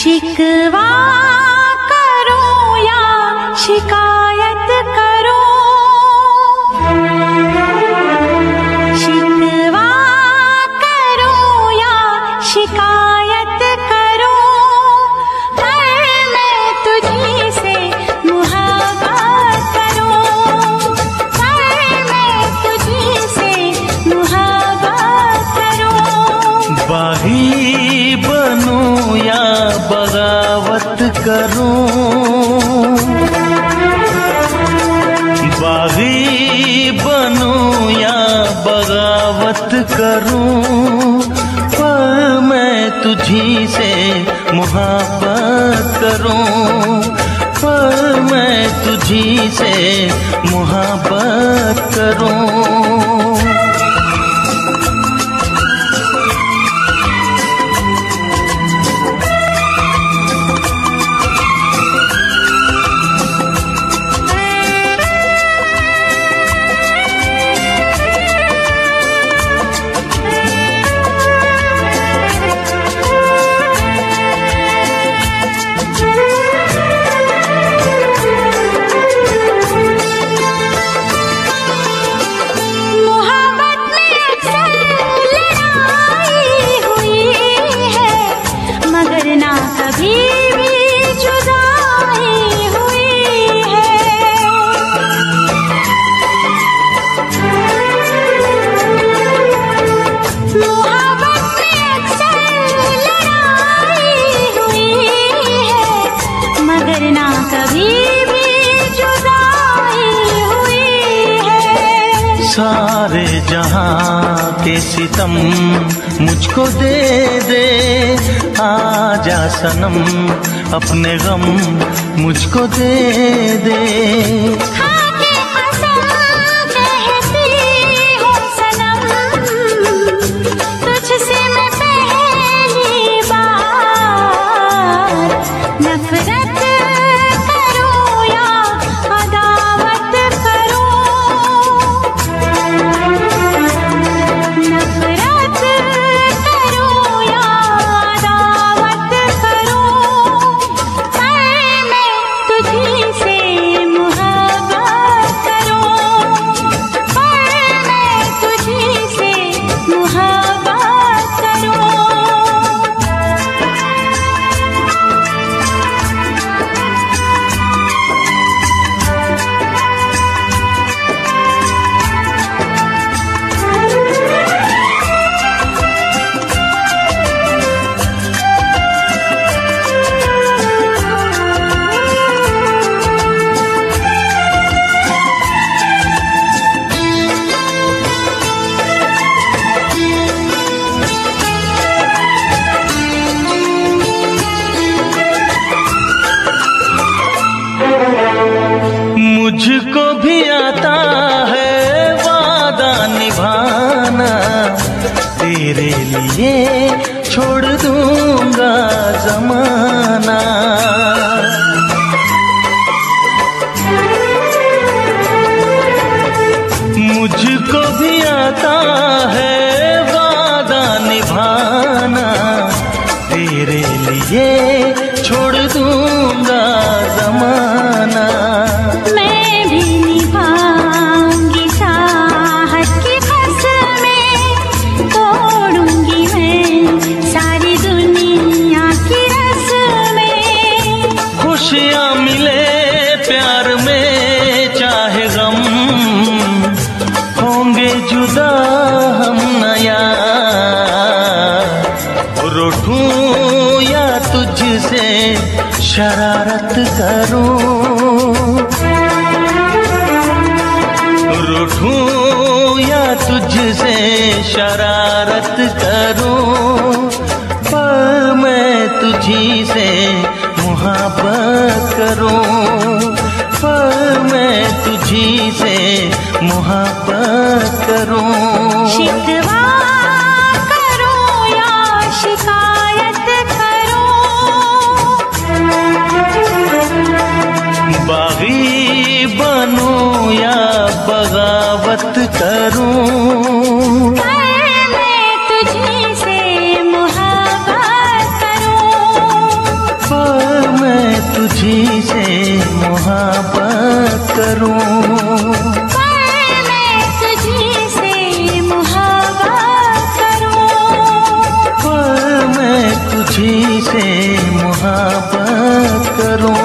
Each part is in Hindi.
शिकवा करूं या शिकायत करूं, शिकवा करूं या शिकायत करूं, पर मैं तुझी से मुहब्बत करूं, पर मैं तुझी से मुहब्बत करूं। बागी बनूं या बगावत करूं, बागी बनूं या बगावत करूं, पर मैं तुझी से मुहब्बत करूं, पर मैं तुझी से मुहब्बत करूं। सारे जहां के सितम मुझको दे दे, आजा सनम अपने गम मुझको दे दे। मुझको भी आता है वादा निभाना, तेरे लिए छोड़ दूंगा जमाना। मुझको भी आता है वादा निभाना, तेरे लिए छोड़ दूंगा जमाना। खुशियाँ मिले प्यार में चाहे गम, होंगे जुदा हम नया। रूठूं या तुझसे शरारत करूं, रूठूं या तुझसे शरारत करूं, पर मैं तुझी से मुहब्बत करूं, पर मैं तुझी से मुहब्बत करूं। शिकवा करूं या शिकायत करूं, बागी बनूं या बगावत करूं, मैं तुझी से मुहब्बत करूं। तुझी से मोहब्बत करूं, पर मैं तुझी से मोहब्बत करूं, पर मैं तुझी से मोहब्बत करूं।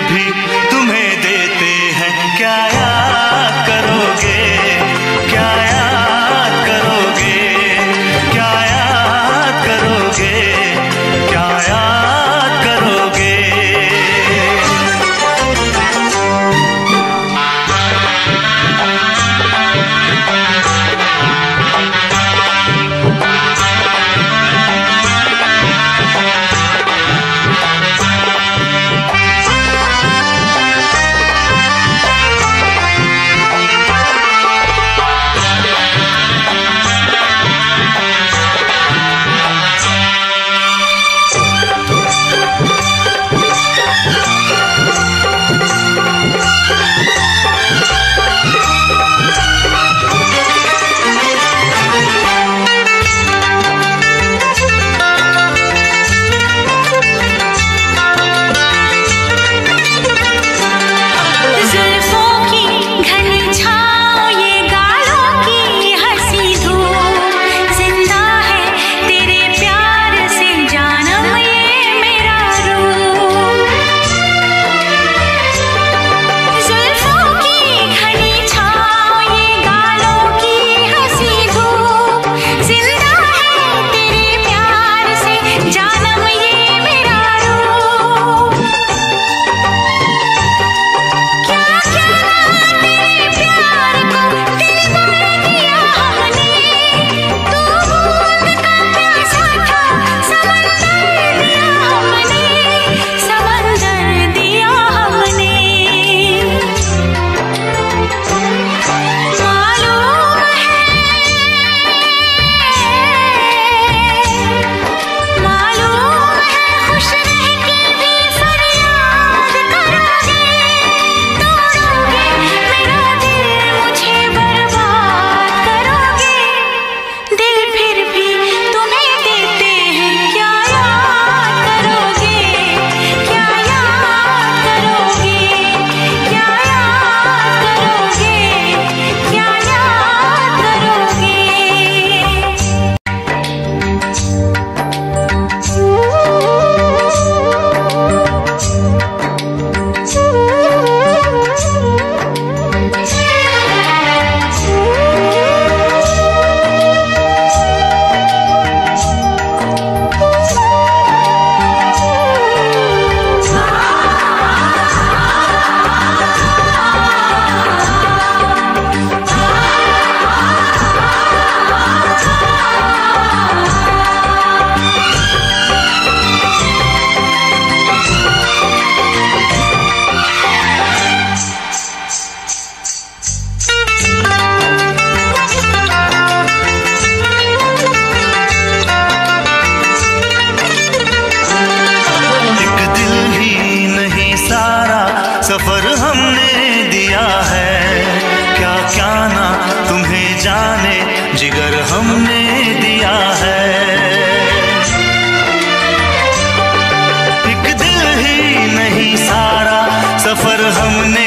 भी तुम्हें देते हैं, क्या याद करोगे, क्या याद करोगे, क्या याद करोगे, क्या याद करोगे। सफर हमने दिया है, क्या क्या ना तुम्हें जाने जिगर हमने दिया है। एक दिल ही नहीं सारा सफर हमने